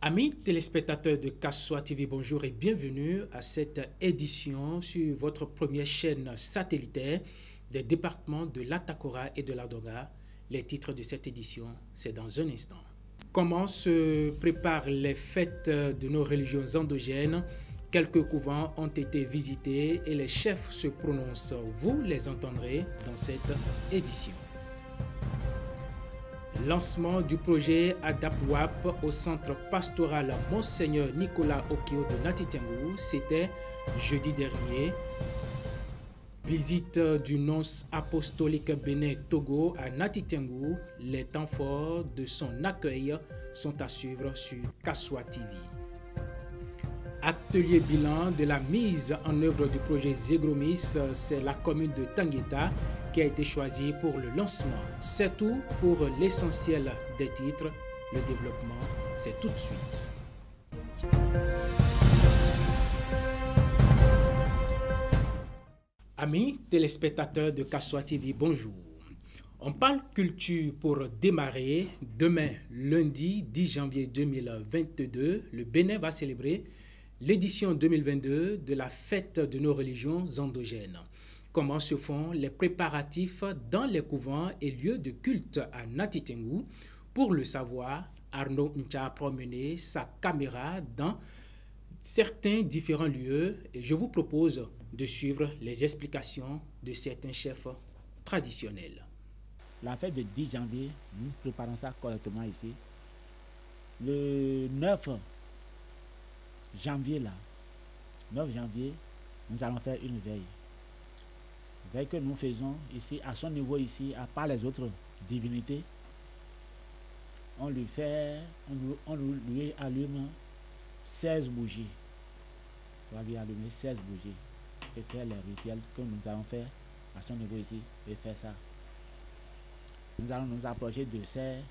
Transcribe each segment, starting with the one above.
Amis téléspectateurs de Kassoa TV, bonjour et bienvenue à cette édition sur votre première chaîne satellitaire des départements de l'Atakora et de l'Adonga. Les titres de cette édition, c'est dans un instant. Comment se préparent les fêtes de nos religions endogènes? Quelques couvents ont été visités et les chefs se prononcent. Vous les entendrez dans cette édition. Lancement du projet ADAPWAP au centre pastoral Monseigneur Nicolas Okio de Natitengu, c'était jeudi dernier. Visite du nonce apostolique Bénin Togo à Natitengu, les temps forts de son accueil sont à suivre sur Kassoa TV. Atelier bilan de la mise en œuvre du projet Zegromis, c'est la commune de Tangueta qui a été choisie pour le lancement. C'est tout pour l'essentiel des titres. Le développement, c'est tout de suite. Amis téléspectateurs de Kassoa TV, bonjour. On parle culture pour démarrer. Demain, lundi 10 janvier 2022, le Bénin va célébrer l'édition 2022 de la fête de nos religions endogènes. Comment se font les préparatifs dans les couvents et lieux de culte à Natitengu? Pour le savoir, Arnaud Ncha a promené sa caméra dans certains différents lieux et je vous propose de suivre les explications de certains chefs traditionnels. La fête du 10 janvier, nous préparons ça correctement ici. Le 9 janvier, 9 janvier, nous allons faire une veille. Veille que nous faisons ici, à son niveau ici, à part les autres divinités, on lui allume 16 bougies. On va lui allumer 16 bougies et faire les rituels que nous allons faire à son niveau ici et faire ça. Nous allons nous approcher de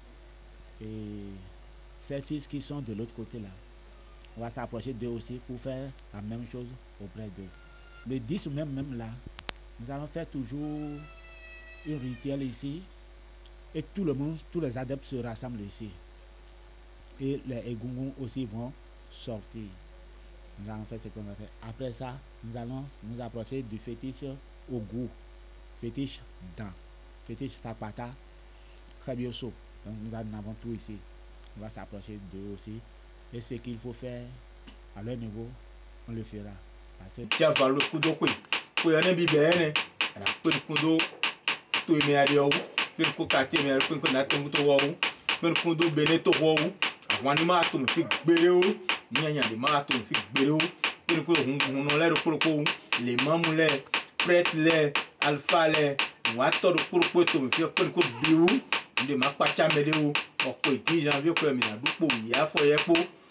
ces fils qui sont de l'autre côté là. On va s'approcher d'eux aussi pour faire la même chose auprès d'eux. Le 10 même là, nous allons faire toujours un rituel ici et tout le monde, tous les adeptes se rassemblent ici. Et les Egungun aussi vont sortir. Nous allons faire ce qu'on va faire. Après ça, nous allons nous approcher du fétiche au goût, fétiche dent, fétiche sapata, Khabioso. Donc nous avons tout ici. On va s'approcher d'eux aussi. Et ce qu'il faut faire à leur niveau, on le fera. Tiens, va le coup d'eau, pour y aller bien, pour le coup d'eau, tout est mis à l'eau, pour le coup de mais pour le natin to wow, pour le coup d'eau beneto wow, avant de mato me fait béréo, n'y a de mato me fait béréo, pour le coup on l'air pour le coup, les mamoulets, prêtres les, alpha les, on a tout pour le coup to me fait pour le coup biou, de ma pacha médéo, au coup de 10 janvier, pour me la doupe, il y a foyer pour.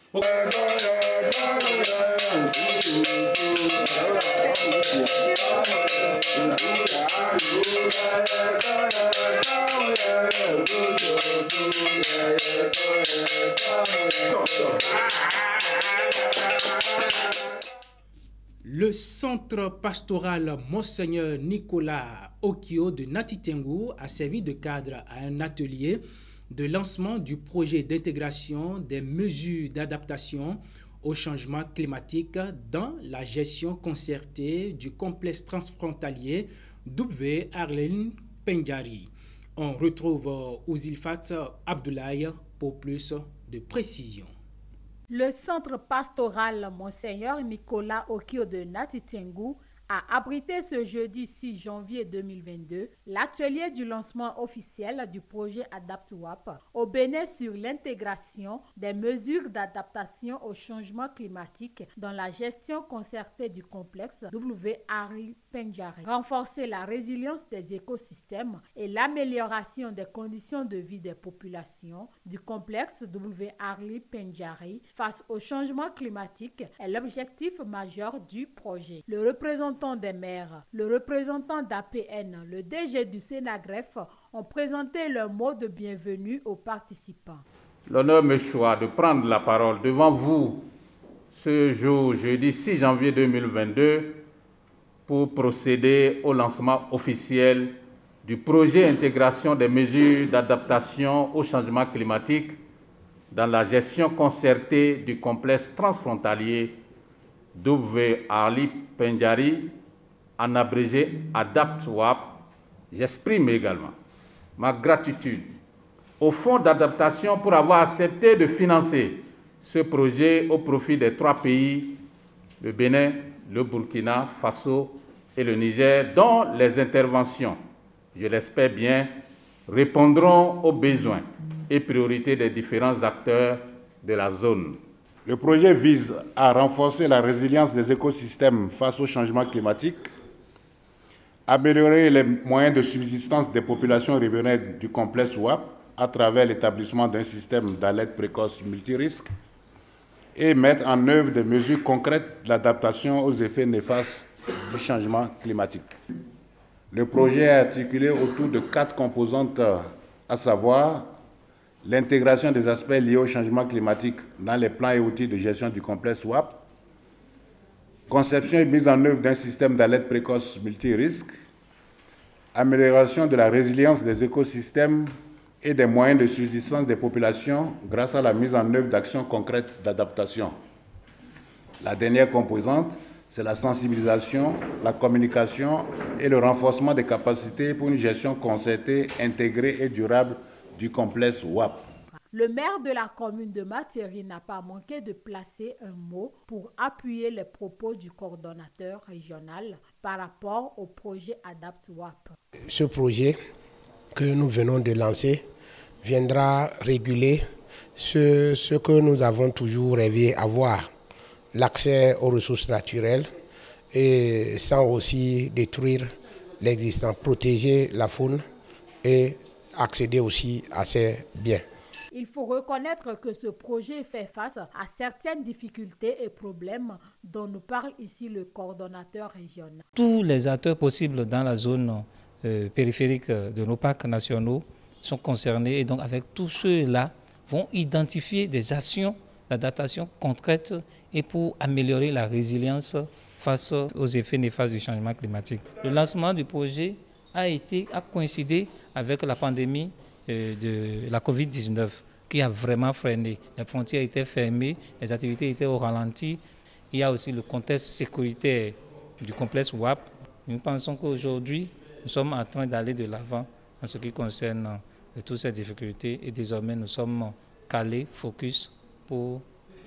Le centre pastoral Monseigneur Nicolas Okio de Natitengu a servi de cadre à un atelier de lancement du projet d'intégration des mesures d'adaptation au changement climatique dans la gestion concertée du complexe transfrontalier W. Arlen Pendjari. On retrouve Ouzilfat Abdoulaye pour plus de précision. Le centre pastoral Monseigneur Nicolas Okio de Natitengu a abrité ce jeudi 6 janvier 2022 l'atelier du lancement officiel du projet ADAPWAP au Bénin sur l'intégration des mesures d'adaptation au changement climatique dans la gestion concertée du complexe W. Arlen Pendjari. Renforcer la résilience des écosystèmes et l'amélioration des conditions de vie des populations du complexe W. Arlen Pendjari face au changement climatique est l'objectif majeur du projet. Le représentant des maires, le représentant d'APN, le DG du Sénagref ont présenté leur mot de bienvenue aux participants. L'honneur me choisit de prendre la parole devant vous ce jour, jeudi 6 janvier 2022, pour procéder au lancement officiel du projet d'intégration des mesures d'adaptation au changement climatique dans la gestion concertée du complexe transfrontalier W. Ali Pendjari, en abrégé ADAPT-WAP, j'exprime également ma gratitude au Fonds d'adaptation pour avoir accepté de financer ce projet au profit des 3 pays, le Bénin, le Burkina Faso et le Niger, dont les interventions, je l'espère bien, répondront aux besoins et priorités des différents acteurs de la zone. Le projet vise à renforcer la résilience des écosystèmes face au changement climatique, améliorer les moyens de subsistance des populations riveraines du complexe WAP à travers l'établissement d'un système d'alerte précoce multirisque et mettre en œuvre des mesures concrètes d'adaptation aux effets néfastes du changement climatique. Le projet est articulé autour de 4 composantes, à savoir l'intégration des aspects liés au changement climatique dans les plans et outils de gestion du complexe WAP, conception et mise en œuvre d'un système d'alerte précoce multirisque, amélioration de la résilience des écosystèmes et des moyens de subsistance des populations grâce à la mise en œuvre d'actions concrètes d'adaptation. La dernière composante, c'est la sensibilisation, la communication et le renforcement des capacités pour une gestion concertée, intégrée et durable du complexe WAP. Le maire de la commune de Materi n'a pas manqué de placer un mot pour appuyer les propos du coordonnateur régional par rapport au projet ADAPT-WAP. Ce projet que nous venons de lancer viendra réguler ce que nous avons toujours rêvé avoir, l'accès aux ressources naturelles et sans aussi détruire l'existant, protéger la faune et accéder aussi à ces biens. Il faut reconnaître que ce projet fait face à certaines difficultés et problèmes dont nous parle ici le coordonnateur régional. Tous les acteurs possibles dans la zone périphérique de nos parcs nationaux sont concernés et donc avec tous ceux-là vont identifier des actions d'adaptation concrètes et pour améliorer la résilience face aux effets néfastes du changement climatique. Le lancement du projet a coïncidé avec la pandémie de la Covid-19 qui a vraiment freiné. Les frontières étaient fermées, les activités étaient au ralenti. Il y a aussi le contexte sécuritaire du complexe WAP. Nous pensons qu'aujourd'hui, nous sommes en train d'aller de l'avant en ce qui concerne toutes ces difficultés et désormais nous sommes calés, focus pour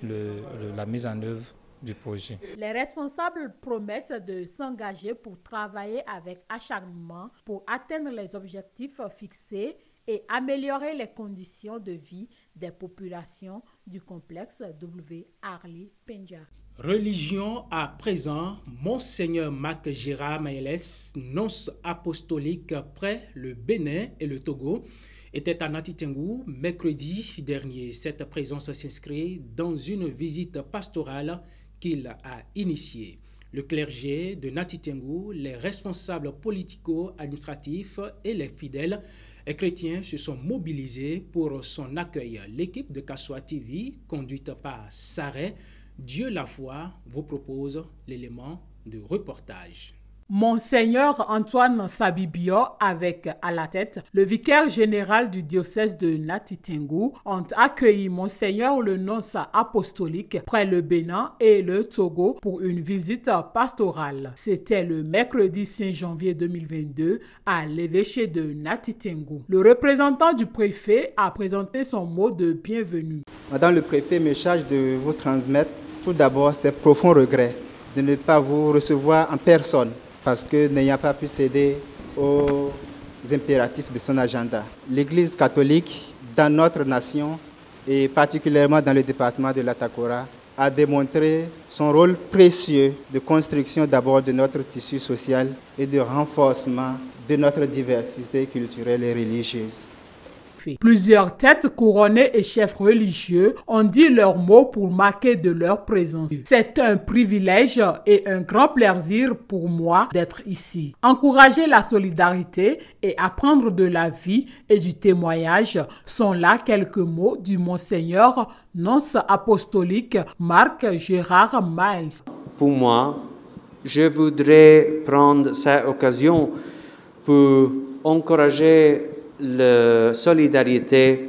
la mise en œuvre du projet. Les responsables promettent de s'engager pour travailler avec acharnement pour atteindre les objectifs fixés et améliorer les conditions de vie des populations du complexe W. Ali Pendjari. Religion à présent, Monseigneur Mac Gérard Maëlès, nonce apostolique près le Bénin et le Togo, était à Nati Tengu mercredi dernier. Cette présence s'inscrit dans une visite pastorale qu'il a initiée. Le clergé de Nati Tengu, les responsables politico-administratifs et les fidèles et chrétiens se sont mobilisés pour son accueil. L'équipe de Kassoa TV, conduite par Sareh, Dieu la foi, vous propose l'élément de reportage. Monseigneur Antoine Sabibio, avec à la tête le vicaire général du diocèse de Nati Tengu, ont accueilli Monseigneur le nonce apostolique près le Bénin et le Togo pour une visite pastorale. C'était le mercredi 5 janvier 2022 à l'évêché de Nati Tengu. Le représentant du préfet a présenté son mot de bienvenue. Madame le préfet me charge de vous transmettre tout d'abord ses profonds regrets de ne pas vous recevoir en personne, parce que n'ayant pas pu céder aux impératifs de son agenda. L'Église catholique, dans notre nation, et particulièrement dans le département de l'Atakora, a démontré son rôle précieux de construction d'abord de notre tissu social et de renforcement de notre diversité culturelle et religieuse. Plusieurs têtes couronnées et chefs religieux ont dit leurs mots pour marquer de leur présence. C'est un privilège et un grand plaisir pour moi d'être ici. Encourager la solidarité et apprendre de la vie et du témoignage sont là quelques mots du Monseigneur nonce apostolique Marc Gérard Miles. Pour moi, je voudrais prendre cette occasion pour encourager la solidarité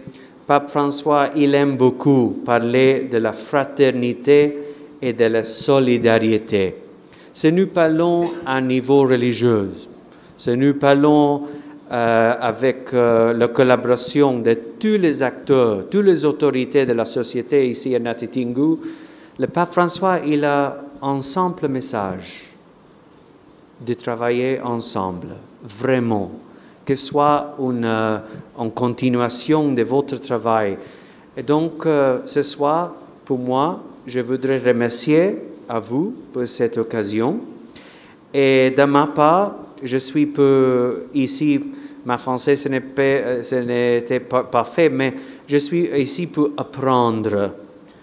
Pape François, il aime beaucoup parler de la fraternité et de la solidarité. Si nous parlons à niveau religieux, si nous parlons avec la collaboration de tous les acteurs, toutes les autorités de la société ici à Ngati Tingou, le Pape François, il a un simple message de travailler ensemble, vraiment, que ce soit en continuation de votre travail. Et donc, ce soir, pour moi, je voudrais remercier à vous pour cette occasion. Et de ma part, je suis ici, ma français ce n'était pas parfait, mais je suis ici pour apprendre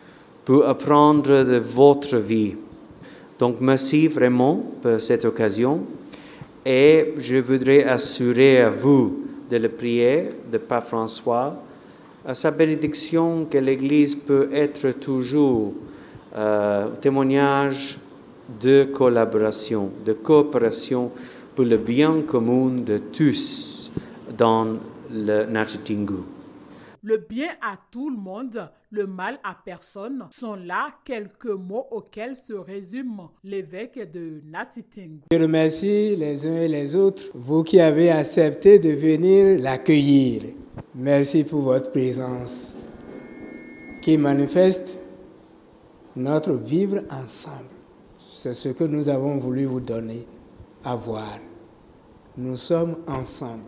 de votre vie. Donc, merci vraiment pour cette occasion. Et je voudrais assurer à vous de le prier de Pape François, à sa bénédiction que l'Église peut être toujours témoignage de collaboration, de coopération pour le bien commun de tous dans le Ngati Tingou. Le bien à tout le monde, le mal à personne sont là quelques mots auxquels se résume l'évêque de Ngati Tingou. Je remercie les uns et les autres, vous qui avez accepté de venir l'accueillir. Merci pour votre présence qui manifeste notre vivre ensemble. C'est ce que nous avons voulu vous donner à voir. Nous sommes ensemble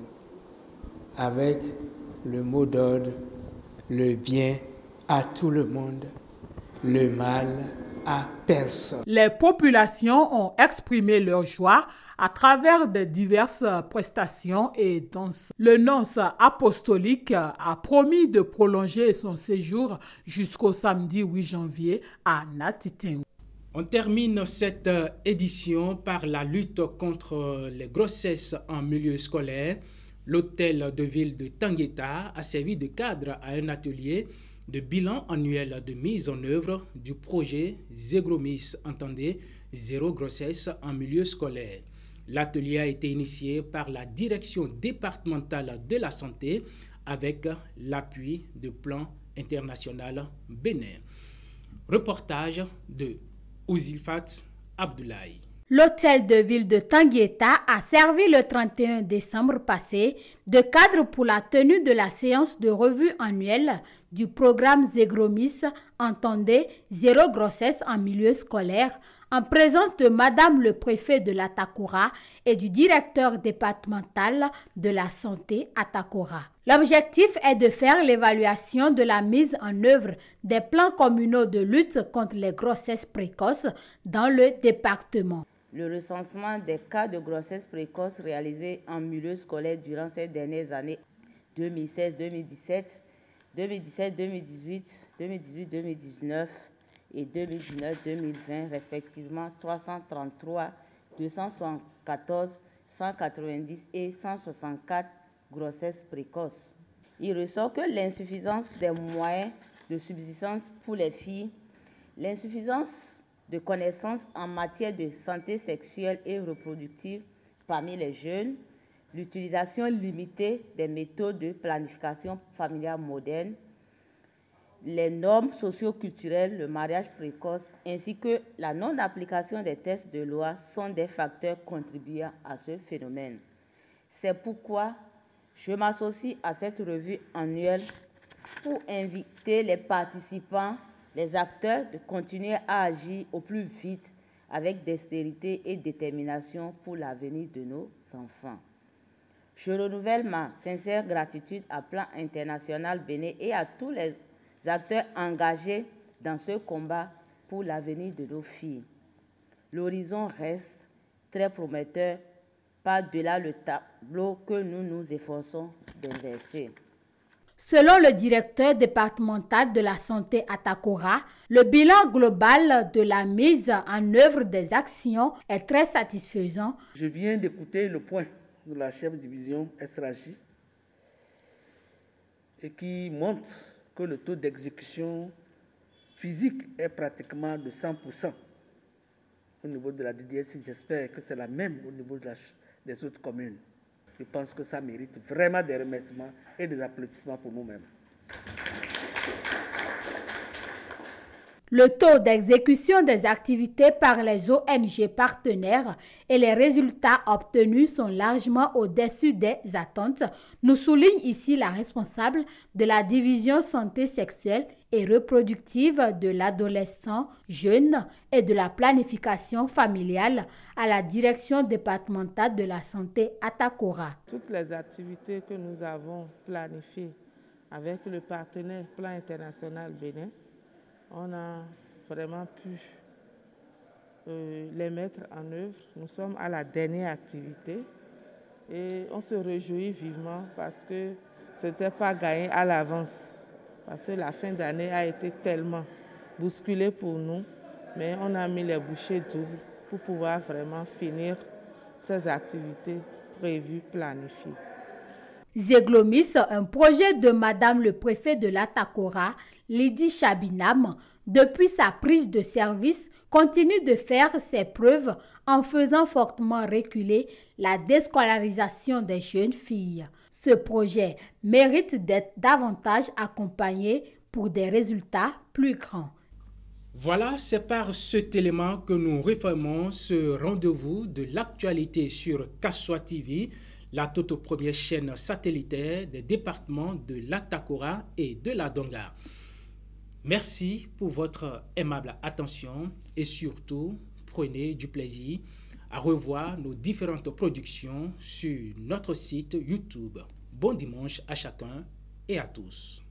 avec le mot d'ordre, le bien à tout le monde, le mal à personne. Les populations ont exprimé leur joie à travers de diverses prestations et danses. Le nonce apostolique a promis de prolonger son séjour jusqu'au samedi 8 janvier à Ngati Tingou. On termine cette édition par la lutte contre les grossesses en milieu scolaire. L'hôtel de ville de Tangueta a servi de cadre à un atelier de bilan annuel de mise en œuvre du projet Zegromis, entendez, zéro grossesse en milieu scolaire. L'atelier a été initié par la direction départementale de la santé avec l'appui du Plan international Bénin. Reportage de Ouzilfat Abdoulaye. L'hôtel de ville de Tangueta a servi le 31 décembre passé de cadre pour la tenue de la séance de revue annuelle du programme Zegromis, entendez, zéro grossesse en milieu scolaire, en présence de Madame le préfet de l'Atakora et du directeur départemental de la santé Atakora. L'objectif est de faire l'évaluation de la mise en œuvre des plans communaux de lutte contre les grossesses précoces dans le département. Le recensement des cas de grossesse précoce réalisés en milieu scolaire durant ces dernières années 2016-2017, 2017-2018, 2018-2019 et 2019-2020, respectivement 333, 274, 190 et 164 grossesses précoces. Il ressort que l'insuffisance des moyens de subsistance pour les filles, l'insuffisance de connaissances en matière de santé sexuelle et reproductive parmi les jeunes, l'utilisation limitée des méthodes de planification familiale moderne, les normes socio-culturelles, le mariage précoce, ainsi que la non-application des textes de loi sont des facteurs contribuant à ce phénomène. C'est pourquoi je m'associe à cette revue annuelle pour inviter les participants, les acteurs de continuer à agir au plus vite avec dextérité et détermination pour l'avenir de nos enfants. Je renouvelle ma sincère gratitude à Plan international Bénin et à tous les acteurs engagés dans ce combat pour l'avenir de nos filles. L'horizon reste très prometteur par-delà le tableau que nous nous efforçons d'inverser. Selon le directeur départemental de la santé Atakora, le bilan global de la mise en œuvre des actions est très satisfaisant. Je viens d'écouter le point de la chef de division SRAJ et qui montre que le taux d'exécution physique est pratiquement de 100% au niveau de la DDSI. J'espère que c'est la même au niveau des autres communes. Je pense que ça mérite vraiment des remerciements et des applaudissements pour nous-mêmes. Le taux d'exécution des activités par les ONG partenaires et les résultats obtenus sont largement au-dessus des attentes, nous souligne ici la responsable de la division santé sexuelle et reproductive de l'adolescent jeune et de la planification familiale à la direction départementale de la santé à Takora. Toutes les activités que nous avons planifiées avec le partenaire Plan International Bénin, on a vraiment pu les mettre en œuvre. Nous sommes à la dernière activité et on se réjouit vivement parce que ce n'était pas gagné à l'avance. Parce que la fin d'année a été tellement bousculée pour nous, mais on a mis les bouchées doubles pour pouvoir vraiment finir ces activités prévues, planifiées. Zeglomis, un projet de Madame le préfet de la Takora, Lydie Chabinam, depuis sa prise de service, continue de faire ses preuves en faisant fortement reculer la déscolarisation des jeunes filles. Ce projet mérite d'être davantage accompagné pour des résultats plus grands. Voilà, c'est par cet élément que nous refermons ce rendez-vous de l'actualité sur Kassoa TV, la toute première chaîne satellitaire des départements de la Takora et de la Donga. Merci pour votre aimable attention et surtout, prenez du plaisir à revoir nos différentes productions sur notre site YouTube. Bon dimanche à chacun et à tous.